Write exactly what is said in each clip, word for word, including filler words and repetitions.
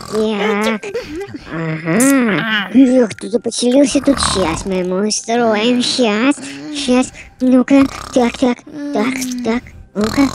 Так. Ага. Эх, кто-то поселился тут. Сейчас мы ему устроим. Сейчас. Сейчас. Ну-ка. Так, так. Так, так. Ну-ка.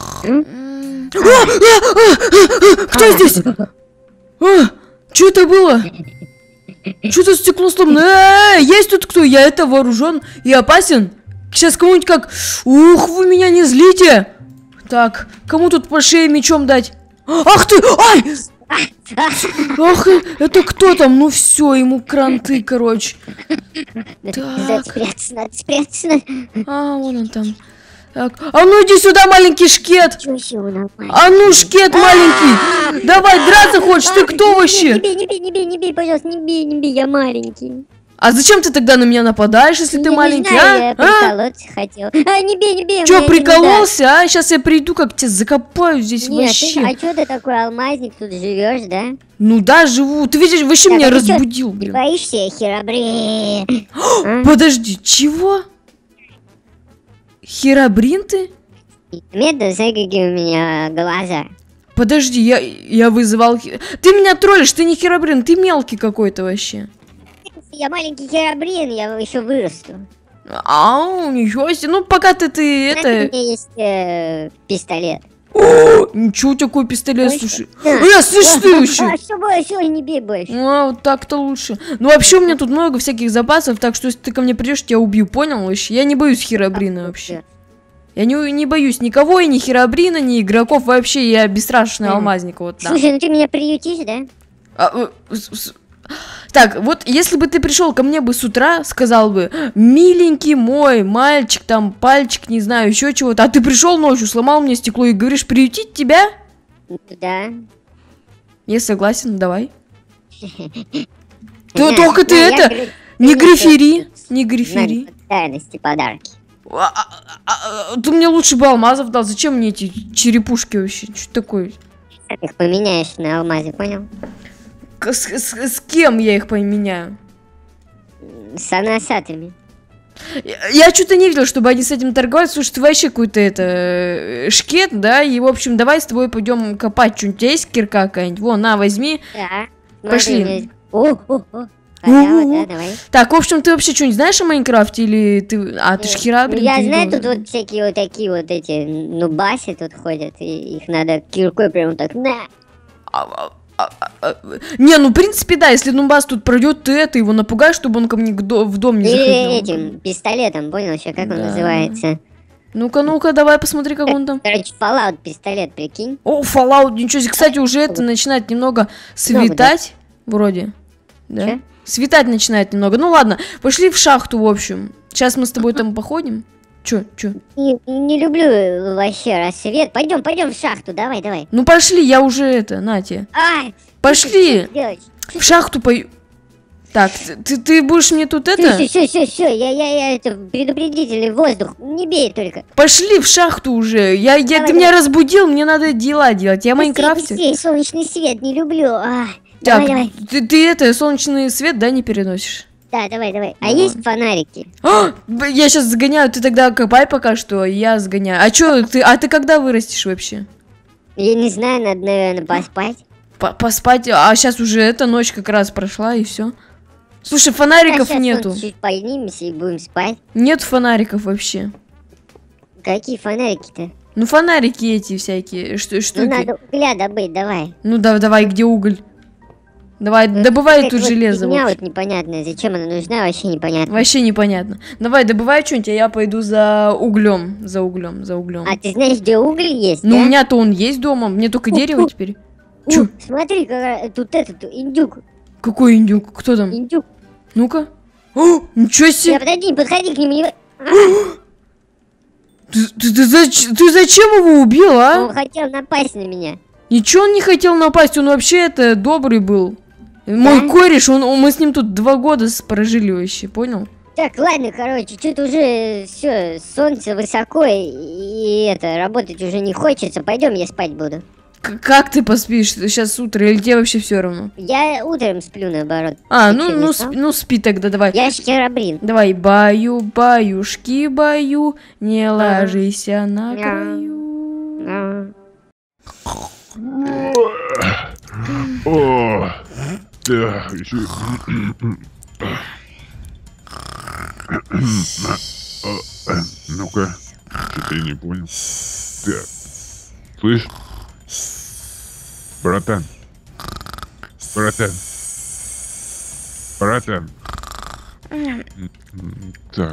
Кто здесь? Что это было? Что-то стекло сломано. Э, есть тут кто? Я это вооружен и опасен. Сейчас кому-нибудь как... Ух, вы меня не злите. Так, кому тут по шее мечом дать? Ах ты! Ай! Ах, это кто там? Ну все, ему кранты, короче. Надо спрятаться, надо спрятаться. А, вон он там. Так. А ну иди сюда, маленький шкет! А ну, шкет маленький! Давай, драться хочешь? Ты кто вообще? Не бей, не бей, не бей, не бей, пожалуйста, не бей, не бей, я маленький. А зачем ты тогда на меня нападаешь, если ты маленький, а? Я приколоться хотел. А, не бей, не бей. Че, прикололся, а? Сейчас я приду, как тебя закопаю здесь вообще. А что ты такой алмазник тут живешь, да? Ну да, живу. Ты видишь, вообще меня разбудил, блин. Боишься, Херобрин? Подожди, чего? Херобрин ты? Меда, смотри, какие у меня глаза. Подожди, я, я вызывал... Ты меня троллишь, ты не Херобрин, ты мелкий какой-то вообще. Я маленький Херобрин, я еще вырасту. А, ничего себе. Ну, пока ты, ты это... У меня есть э, пистолет. О, ничего, такой пистолет, слушай. Э, слышь ты вообще. А, все, больше, не бей больше. А, вот так-то лучше. Ну, вообще, у меня тут много всяких запасов, так что, если ты ко мне придешь, тебя убью, понял вообще? Я не боюсь Херобрина вообще. Я не, не боюсь никого, и ни Херобрина, ни игроков, вообще, я бесстрашный алмазник, вот, да. Слушай, ну ты меня приютишь, да? А, э, с, с... Так, вот если бы ты пришел ко мне бы с утра, сказал бы, миленький мой мальчик, там, пальчик, не знаю, еще чего-то, а ты пришел ночью, сломал мне стекло и говоришь, приютить тебя? Да. Я согласен, давай. Только ты это, не грифери, не грифери. Благодарности, подарки. Ты мне лучше бы алмазов дал, зачем мне эти черепушки вообще, что такое? Их поменяешь на алмазе, понял? С, с, с кем я их поменяю? С анасатами. Я, я что-то не видел, чтобы они с этим торговали. Слушай, ты вообще какой-то это шкет, да? И в общем, давай с тобой пойдем копать что-нибудь. У тебя есть кирка какая-нибудь? Вон, на, возьми. Да. Пошли. О, о, о. Халява, да, давай. Так, в общем, ты вообще что-нибудь знаешь о Майнкрафте или ты... А, ты ж Херобрин. Я знаю, тут вот всякие вот такие вот эти нубаси тут ходят, и их надо киркой прям так на. Не, ну в принципе да, если Нубас тут пройдет, ты это его напугаешь, чтобы он ко мне в дом не заходил. Или этим пистолетом, понял еще, как он называется? Ну-ка, ну-ка, давай посмотри, как он там. Короче, Fallout пистолет, прикинь. О, Fallout, ничего себе. Кстати, уже это начинает немного светать, вроде. Да? Светать начинает немного. Ну ладно, пошли в шахту, в общем. Сейчас мы с тобой там походим. Чё, чё? Не, не люблю вообще рассвет. Пойдем, пойдем в шахту, давай, давай. Ну пошли, я уже это, на тебе. Ай, пошли. В шахту пою. Так, ты, ты будешь мне тут это? Все, все, все, все, я, я, я это предупредительный воздух. Не бей только. Пошли в шахту уже. Я, я, давай, ты давай. меня разбудил, мне надо дела делать. Я в Майнкрафте. Быстрее, солнечный свет не люблю. А, так, давай, давай. Ты, ты это солнечный свет, да, не переносишь? Да, давай, давай. А есть фонарики? А, я сейчас сгоняю, ты тогда копай пока что, я сгоняю. А чё, ты, а ты когда вырастешь вообще? Я не знаю, надо, наверное, поспать. По поспать? А сейчас уже эта ночь как раз прошла и все. Слушай, фонариков а нету. Чуть поднимемся и будем спать. Нет фонариков вообще. Какие фонарики-то? Ну фонарики эти всякие, что штуки. Ну надо угля добыть, давай. Ну да, давай, где уголь? Давай, ну, добывай тут вот железо. Меня вот непонятно, зачем она нужна, вообще непонятно. Вообще непонятно. Давай, добывай что-нибудь, а я пойду за углем, за углем, за углем. А ты знаешь, где уголь есть? Ну да? у меня-то он есть дома, мне только дерево теперь. У, Чё? Смотри, как, тут этот индюк. Какой индюк? Кто там? Индюк. Ну-ка. О, ничего себе. Я, подожди, подходи к нему. Ты, ты, ты, зач... ты зачем его убил, а? Он хотел напасть на меня. Ничего он не хотел напасть, он вообще это добрый был. Мой да? кореш, он, он, мы с ним тут два года прожили вообще, понял? Так, ладно, короче, что-то уже все, солнце высоко, и, и это, работать уже не хочется. Пойдем, я спать буду. К как ты поспишь? Сейчас утро, или тебе вообще все равно? Я утром сплю, наоборот. А, ну, ну, сп ну спи тогда, давай. Я ж Херобрин. Давай, баю, баюшки, баю, не ложися на краю. О, да, еще... Ну-ка, что-то я не понял. Так, слышь, братан, братан, братан. Так.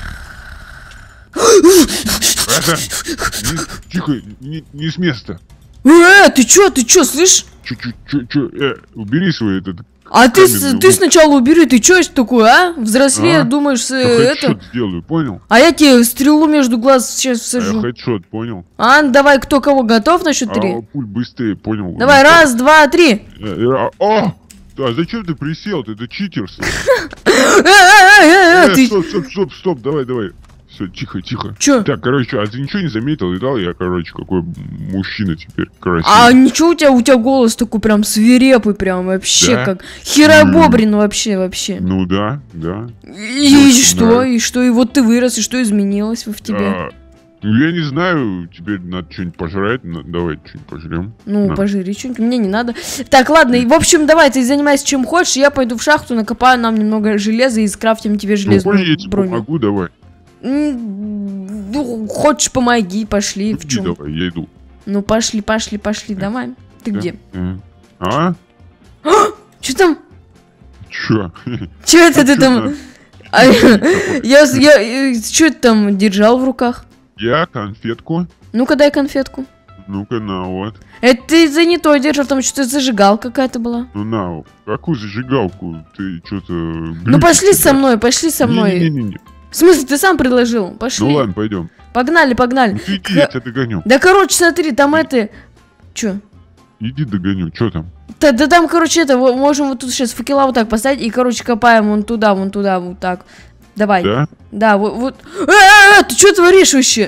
Братан, не, тихо, не, не с места. Э, ты чё, ты чё, слышь? Чё, чё, чё, чё, э, убери свой этот... А ты, каменный ты лук. сначала убери, ты чё это такое, а? Взрослее, А? думаешь, э, Я это... хедшот сделаю, понял? А я тебе стрелу между глаз сейчас А всажу. я хедшот, понял? А, давай, кто кого готов на счет три? А пуль быстрее, понял? Давай, Ну, раз, два, три. э, э, а, О! А зачем ты присел? Ты это читерство. Э, э, э, э, Э, ты- Стоп, стоп, стоп, стоп, давай, давай. Все, тихо, тихо. Чё? Так, короче, а ты ничего не заметил? Видал, я, короче, какой мужчина теперь красивый. А ничего, у тебя, у тебя голос такой прям свирепый, прям вообще, Да? как Херобобрин вообще, вообще. Ну да, да. И, и очень что, нравится. и что, и вот ты вырос, и что изменилось в тебе? А, ну я не знаю, теперь надо что-нибудь пожрать. на- Давай что-нибудь пожрем. Ну, на. пожири что-нибудь, мне не надо. Так, ладно, и в общем, давай, ты занимайся чем хочешь, я пойду в шахту, накопаю нам немного железа и скрафтим тебе Ну, железную хочешь, я тебе броню. помогу, давай. М, Ну, хочешь, помоги, пошли, в Иди чем? давай, я иду. Ну, пошли, пошли, пошли, давай. Ты Да. где? Э. А? Что там? Чё? Че это А ты чё там? надо? А, Я, я, что ты там держал в руках? Я конфетку. Ну-ка дай конфетку. Ну-ка, на, вот. Это ты за не то держал, там что-то зажигал какая-то была. Ну на, какую зажигалку? Ты что-то... Ну пошли со мной, пошли со мной. Не-не-не. В смысле, ты сам предложил? Пошли. Ну ладно, пойдем. Погнали, погнали. Ну ты иди, К- я тебя догоню. Да, короче, смотри, там это... Чё? Иди догоню, что там? Да, да там, короче, это, во- можем вот тут сейчас факела вот так поставить и, короче, копаем вон туда, вон туда, вот так. Давай. Да? Да, вот... вот. Э, э, э, ты что творишь вообще?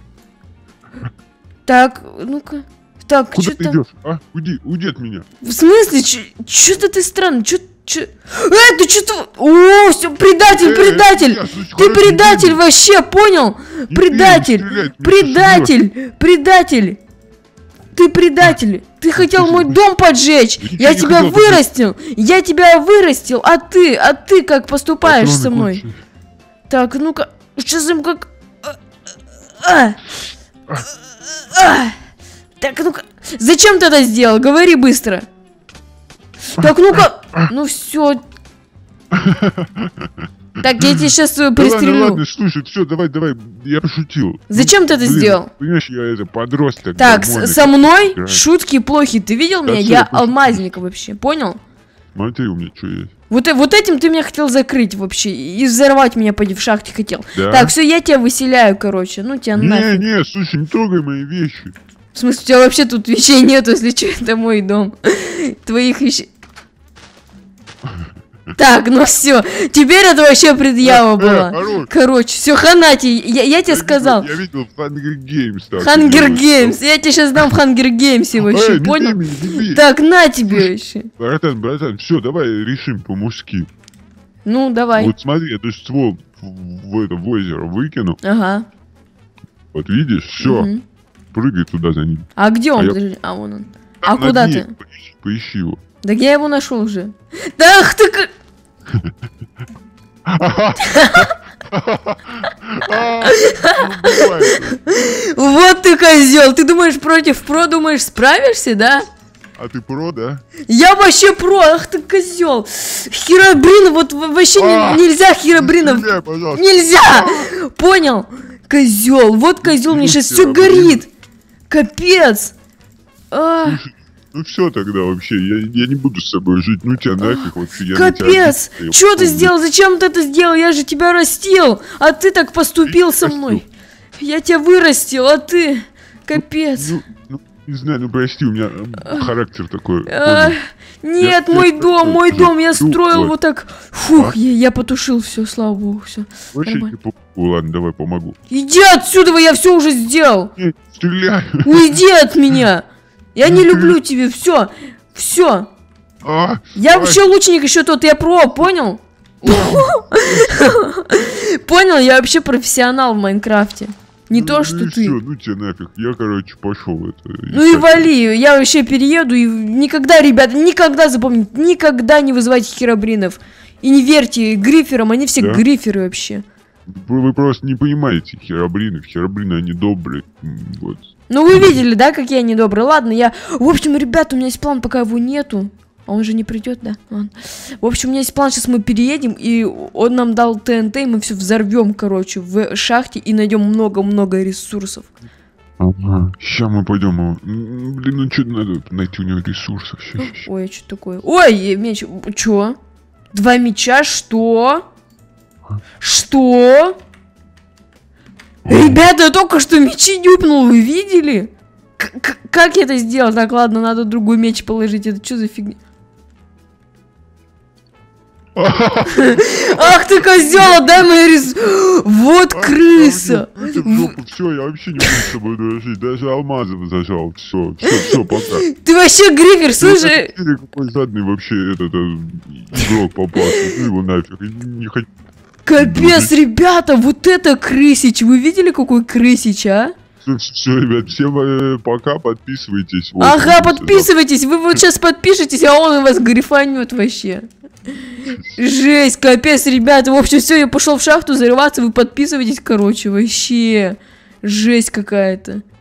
Так, ну-ка. Так, Куда что ты там? идешь? А? Уйди, уйди от меня. В смысле? Что-то ты странный, чё... чё... Э, ты что-то... О, все, предатель, Э, предатель! я, слушай, Ты короче, предатель иди. вообще, понял? Не Предатель! бей, стрелять, мне Предатель! Предатель! Ты предатель! Ты хотел мой дом поджечь! Я Я не тебя хотел вырастил! Я тебя вырастил! А ты, а ты как поступаешь Патроны со мной? кончились. Так, ну-ка, сейчас им как... А, а, а. Так, ну-ка, зачем ты это сделал? Говори быстро. Так, ну-ка, ну все. Так, я тебе сейчас Да ладно, пристрелю. ладно, слушай, все, давай, давай, я пошутил. Зачем ты это Блин, сделал? Понимаешь, я это подросток. Так, гормоны с- со мной играют. шутки плохи. Ты видел Да меня? всё, Я я пошутил. алмазник вообще, понял? Смотри, у меня что есть. Вот, э- вот этим ты меня хотел закрыть вообще. И взорвать меня поди в шахте хотел. Да? Так, все, я тебя выселяю, короче. Ну тебя Не, нафиг. не, слушай, не трогай мои вещи. В смысле, у тебя вообще тут вещей нету, если что, это мой дом. Твоих вещей. Так, ну все. Теперь это вообще предъява Э, была. хорош. Короче, все, ханати. Я, я тебе Я сказал. видел- Я видел в Hunger Games. так Хангер делают. Геймс. Я тебе сейчас дам в Хангер Геймсе вообще, Эй, не понял? бей меня, не бей. Так, на тебе вообще. Братан, братан, все, давай решим по-мужски. Ну, давай. Вот смотри, я даже ствол в, в это в озеро выкину. Ага. Вот видишь, все, Мгм. прыгай туда за ним. А где он? А я- Подожди. А, вон он. А Там на куда дне, ты? Поищи, поищи его. Да я его нашел уже. Да ах ты к- А, ну, бывает. Вот ты козел. Ты думаешь, против про, думаешь, справишься, да? А ты про, да? Я вообще про, ах ты козел. Херобрин, вот в- вообще не- А, нельзя Херобринов. Стреляй, пожалуйста. Нельзя! Понял? Козел, вот козел, мне сейчас все Херобрин. горит. Капец. А, Ну все тогда вообще, я, я не буду с собой жить, ну тебя нафиг вообще. я на тебя капец. обиделся, я Что ты помню. сделал? Зачем ты это сделал? Я же тебя растил. А ты так поступил со мной. Я тебя вырастил, а ты... Капец. Ну, ну, не знаю, ну прости, у меня э, характер такой. А, понял? нет, Я- мой я- дом, мой я- дом, я я- строил вот. вот так. Фух, А? я, я потушил все, слава богу, все. Вообще нормально. не помогу, ладно, давай помогу. Иди отсюда, я все уже сделал. Не, стреляй. Уйди от меня. Я не Ну ты- люблю тебя, все, все. А, Я ай, вообще лучник еще тот, я про, понял? Понял, я вообще профессионал в Майнкрафте. Не ну, то, ну что и ты. всё, ну тебе нафиг. Я, короче, пошел это. Ну и вали, я вообще перееду и никогда, ребята, никогда запомните, никогда не вызывайте херобринов. И не верьте гриферам, они все Да? гриферы вообще. Вы, вы просто не понимаете херобринов. Херобрины, они добрые. М, Вот. Ну вы видели, да, какие они добрые? Ладно, я... В общем, ребята, у меня есть план, пока его нету. А он же не придет, да? Ладно. В общем, у меня есть план, сейчас мы переедем, и он нам дал ТНТ, и мы все взорвем, короче, в шахте, и найдем много-много ресурсов. Ага. Сейчас мы пойдем. его- М, Блин, ну что надо найти у него ресурсов. Ща, ща, ща. Ой, а что такое? Ой, меч, чё? Два меча, что? Что? Ребята, я только что мечи дюпнул, вы видели? К- к- как я это сделал? Так, ладно, надо другой меч положить, это что за фигня? Ах ты козел, дай мои рис... Вот крыса! Все, я вообще не буду с тобой дружить. Даже алмазом зажал. Все, все, все, пока. Ты вообще грифер, слушай! Смотри, какой жадный вообще этот э, игрок попался. Ну его нафиг. Не хочу. Капец, ребята, вот это крысич! Вы видели, какой крысич, а? Все, ребят, всем э, пока, подписывайтесь. Вот, Ага, вот, подписывайтесь, вы вот сейчас подпишетесь, а он у вас грифанет вообще. Жесть, капец, ребята. В общем, все, я пошел в шахту зарываться, вы подписывайтесь, короче, вообще. Жесть какая-то.